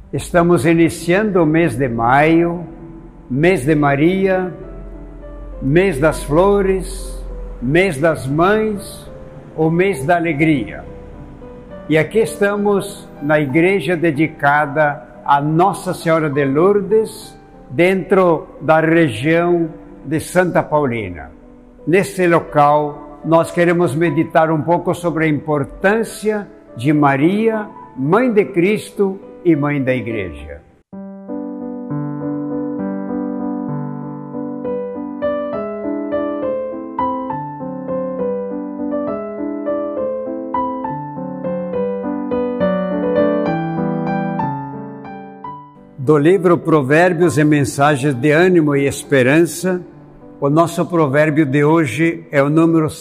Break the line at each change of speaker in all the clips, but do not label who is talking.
Estamos iniciando o mês de maio, mês de Maria, mês das flores, mês das mães, o mês da alegria. E aqui estamos na igreja dedicada a Nossa Senhora de Lourdes, dentro da região de Santa Paulina. Nesse local, nós queremos meditar um pouco sobre a importância de Maria, Mãe de Cristo e Mãe da Igreja. Do livro Provérbios e Mensagens de Ânimo e Esperança, o nosso provérbio de hoje é o número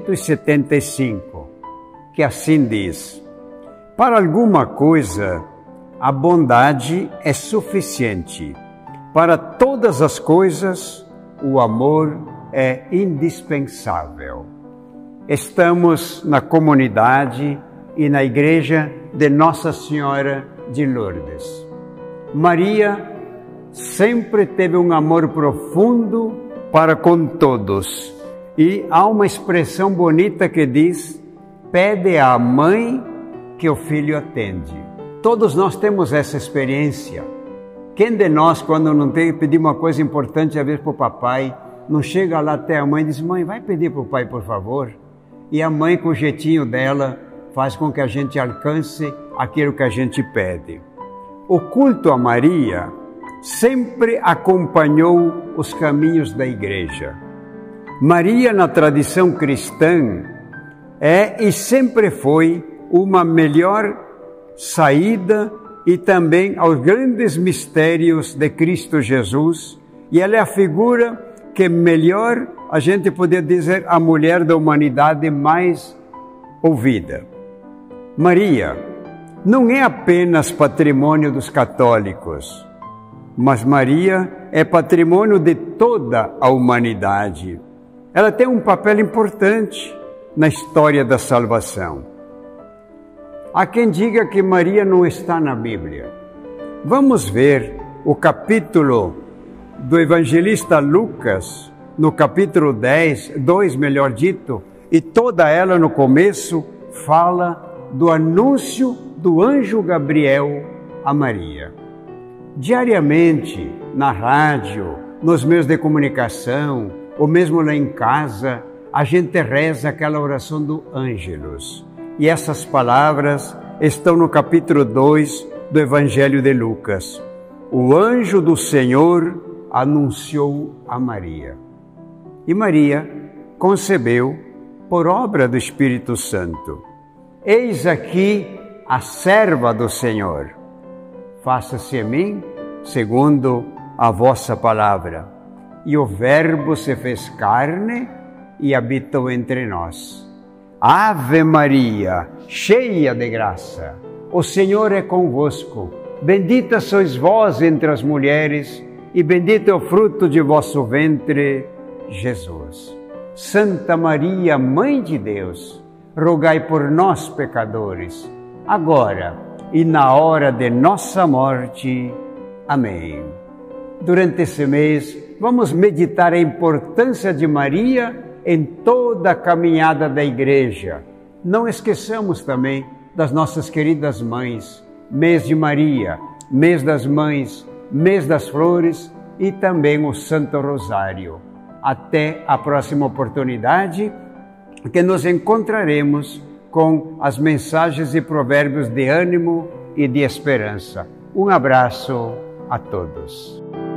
175, que assim diz: para alguma coisa, a bondade é suficiente. Para todas as coisas, o amor é indispensável. Estamos na comunidade e na igreja de Nossa Senhora de Lourdes. Maria sempre teve um amor profundo para com todos. E há uma expressão bonita que diz: pede à mãe que o filho atende. Todos nós temos essa experiência. Quem de nós, quando não tem que pedir uma coisa importante, às vezes para o papai, não chega lá até a mãe e diz: mãe, vai pedir para o pai, por favor? E a mãe, com o jeitinho dela, faz com que a gente alcance aquilo que a gente pede. O culto a Maria sempre acompanhou os caminhos da igreja. Maria, na tradição cristã, é e sempre foi uma melhor saída e também aos grandes mistérios de Cristo Jesus, e ela é a figura que melhor a gente poderia dizer a mulher da humanidade mais ouvida. Maria não é apenas patrimônio dos católicos, mas Maria é patrimônio de toda a humanidade. Ela tem um papel importante na história da salvação. Há quem diga que Maria não está na Bíblia. Vamos ver o capítulo do evangelista Lucas, no capítulo 2, melhor dito, e toda ela no começo fala do anúncio do anjo Gabriel a Maria. Diariamente, na rádio, nos meios de comunicação, ou mesmo lá em casa, a gente reza aquela oração do Ângelus. E essas palavras estão no capítulo 2 do Evangelho de Lucas. O anjo do Senhor anunciou a Maria. E Maria concebeu por obra do Espírito Santo. Eis aqui a serva do Senhor. Faça-se em mim segundo a vossa palavra. E o Verbo se fez carne e habitou entre nós. Ave Maria, cheia de graça, o Senhor é convosco. Bendita sois vós entre as mulheres, e bendito é o fruto de vosso ventre, Jesus. Santa Maria, Mãe de Deus, rogai por nós, pecadores, agora e na hora de nossa morte. Amém. Durante esse mês, vamos meditar a importância de Maria em toda a caminhada da igreja. Não esqueçamos também das nossas queridas mães, mês de Maria, mês das mães, mês das flores e também o Santo Rosário. Até a próxima oportunidade, que nos encontraremos com as mensagens e provérbios de ânimo e de esperança. Um abraço a todos.